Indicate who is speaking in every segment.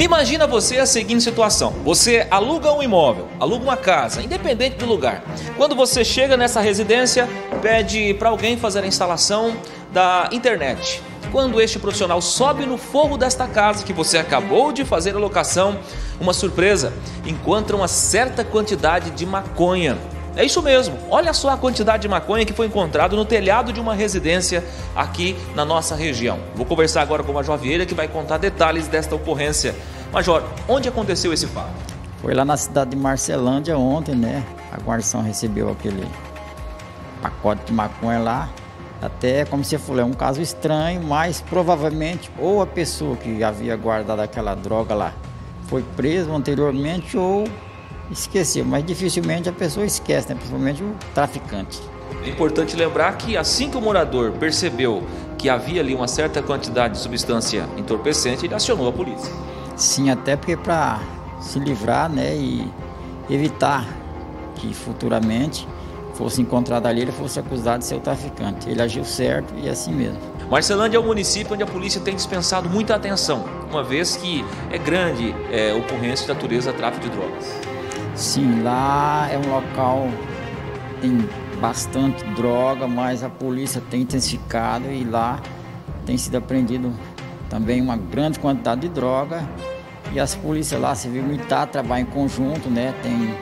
Speaker 1: Imagina você a seguinte situação: você aluga um imóvel, aluga uma casa, independente do lugar. Quando você chega nessa residência, pede para alguém fazer a instalação da internet. Quando este profissional sobe no forro desta casa que você acabou de fazer a locação, uma surpresa, encontra uma certa quantidade de maconha. É isso mesmo, olha só a quantidade de maconha que foi encontrado no telhado de uma residência aqui na nossa região. Vou conversar agora com o Major Vieira, que vai contar detalhes desta ocorrência. Major, onde aconteceu esse fato?
Speaker 2: Foi lá na cidade de Marcelândia ontem, né? A guarnição recebeu aquele pacote de maconha lá. Até, como você falou, é um caso estranho, mas provavelmente ou a pessoa que havia guardado aquela droga lá foi presa anteriormente ou esqueceu, mas dificilmente a pessoa esquece, né? Principalmente o traficante.
Speaker 1: É importante lembrar que assim que o morador percebeu que havia ali uma certa quantidade de substância entorpecente, ele acionou a polícia.
Speaker 2: Sim, até porque para se livrar, né, e evitar que futuramente fosse encontrado ali, ele fosse acusado de ser o traficante. Ele agiu certo e é assim mesmo.
Speaker 1: Marcelândia é um município onde a polícia tem dispensado muita atenção, uma vez que é grande ocorrência de natureza tráfico de drogas.
Speaker 2: Sim, lá é um local que tem bastante droga, mas a polícia tem intensificado e lá tem sido apreendido também uma grande quantidade de droga. E as polícias lá, Civil e Militar, trabalham em conjunto, né? Tem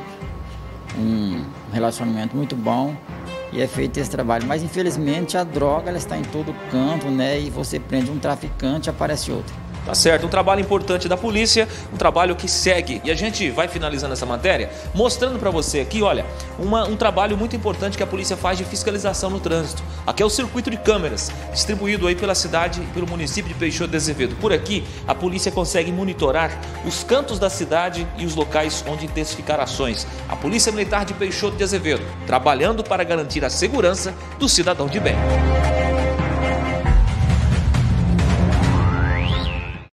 Speaker 2: um relacionamento muito bom e é feito esse trabalho. Mas infelizmente a droga ela está em todo canto, né? E você prende um traficante, aparece outro.
Speaker 1: Tá certo, um trabalho importante da polícia, um trabalho que segue. E a gente vai finalizando essa matéria mostrando para você aqui, olha, um trabalho muito importante que a polícia faz de fiscalização no trânsito. Aqui é o circuito de câmeras, distribuído aí pela cidade e pelo município de Peixoto de Azevedo. Por aqui, a polícia consegue monitorar os cantos da cidade e os locais onde intensificar ações. A Polícia Militar de Peixoto de Azevedo, trabalhando para garantir a segurança do cidadão de bem.